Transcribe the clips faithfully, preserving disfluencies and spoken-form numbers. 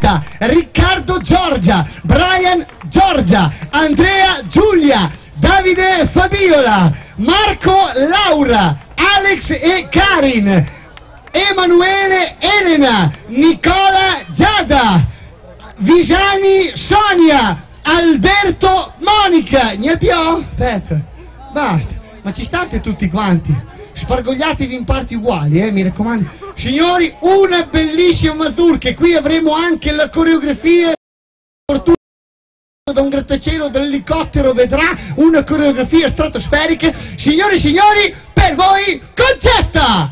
Concetta, Riccardo Giorgia, Brian Giorgia, Andrea Giulia, Davide Fabiola, Marco Laura, Alex e Karin, Emanuele Elena, Nicola Giada, Visani Sonia, Alberto Monica. Ne più? Aspetta, basta, ma ci state tutti quanti? Spargogliatevi in parti uguali, eh, mi raccomando. Signori, una bellissima mazurka, qui avremo anche la coreografia da un grattacielo dell'elicottero, vedrà una coreografia stratosferica. Signori e signori, per voi Concetta!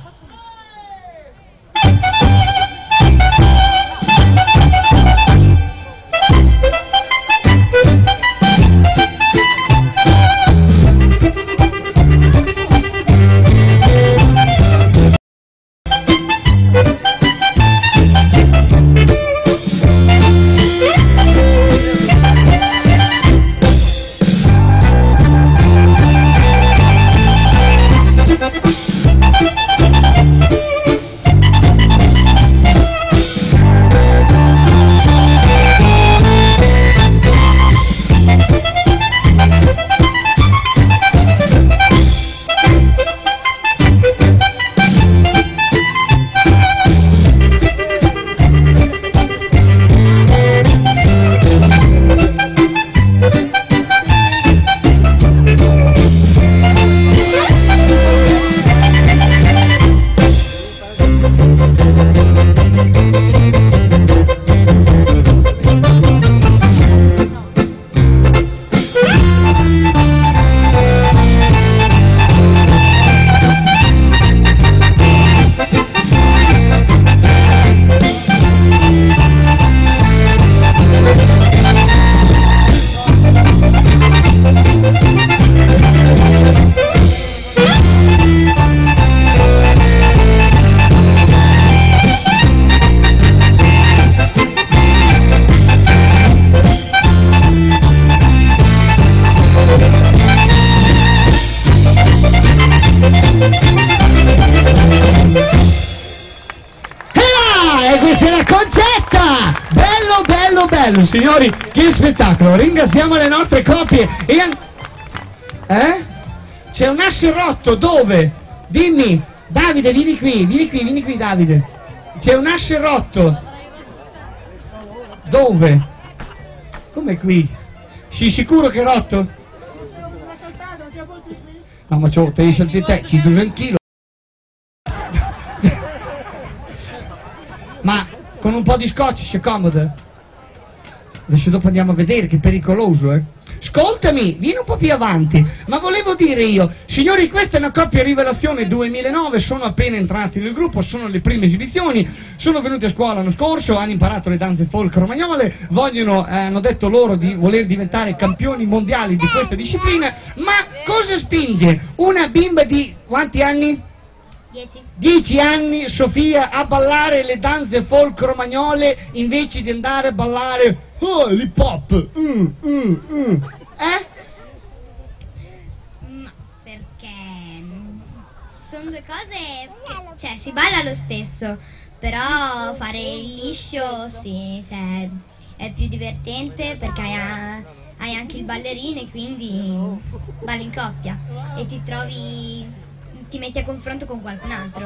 Bello, signori, che spettacolo! Ringraziamo le nostre coppie e an... eh? C'è un asse rotto, dove? Dimmi, Davide, vieni qui, vieni qui, vieni qui Davide. C'è un asse rotto. Dove? Come qui? Sei sicuro che è rotto? L'ha saltato, ti ha volto qui. No, ma c'ho, te hai saltato te, ci duecento chili. Ma con un po' di scotch si accomoda? Adesso dopo andiamo a vedere, che è pericoloso, eh. Ascoltami, vieni un po' più avanti. Ma volevo dire io, signori, questa è una coppia rivelazione duemilanove, sono appena entrati nel gruppo, sono le prime esibizioni, sono venuti a scuola l'anno scorso, hanno imparato le danze folk romagnole, vogliono, eh, hanno detto loro di voler diventare campioni mondiali di questa disciplina. Ma cosa spinge una bimba di quanti anni? Dieci. Dieci anni, Sofia, a ballare le danze folk romagnole invece di andare a ballare oh, l'hip hop? Mm, mm, mm. Eh? Ma perché sono due cose che, cioè, si balla lo stesso, però fare il liscio sì, cioè, è più divertente perché hai, hai anche il ballerino e quindi balli in coppia e ti trovi, ti metti a confronto con qualcun altro.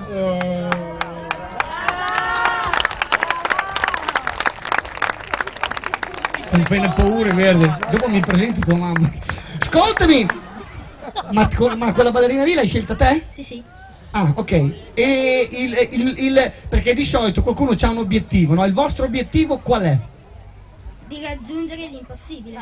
Non fai ne paura, verde. Dopo mi presenti tua mamma. Ascoltami! Ma, ma quella ballerina lì l'hai scelta te? Sì, sì. Ah, ok. E il, il, il, perché di solito qualcuno ha un obiettivo, no? Il vostro obiettivo qual è? Di raggiungere l'impossibile.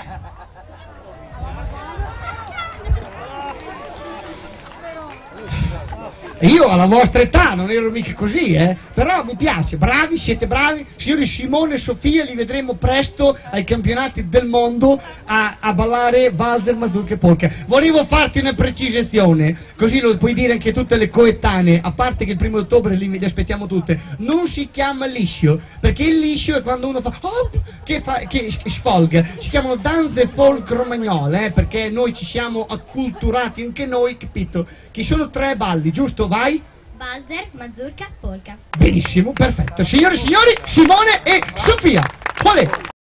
Io alla vostra età non ero mica così, eh? Però mi piace, bravi, siete bravi. Signori Simone e Sofia li vedremo presto ai campionati del mondo a, a ballare valzer, mazurka e polka. Volevo farti una precisazione, così lo puoi dire anche tutte le coetanee, a parte che il primo ottobre li, li aspettiamo tutte. Non si chiama liscio, perché il liscio è quando uno fa hop, che, fa, che sfolga. Si chiamano danze folk romagnole, eh? Perché noi ci siamo acculturati anche noi, capito? Che sono tre balli, giusto? Vai? Valzer, mazurka, polka. Benissimo, perfetto. Signore e signori, Simone e Sofia. Ale!